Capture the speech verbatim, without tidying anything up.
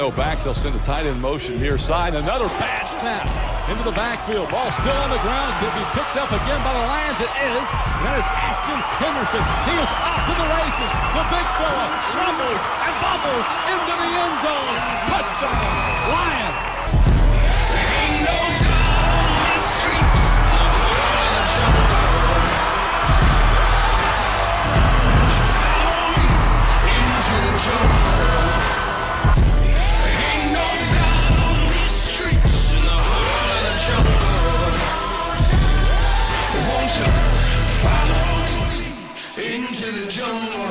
no backs. They'll send a tight end motion near side. Another bad snap into the backfield. Ball still on the ground. Could be picked up again by the Lions. It is. That is Ashton Henderson. He is off to the races. The big fella rumbles and bubbles into the end zone. Touchdown, Lions. Ain't no God on these streets. Follow me into the jungle. Ain't no God on these streets in the heart of the jungle. Won't you follow me into the jungle?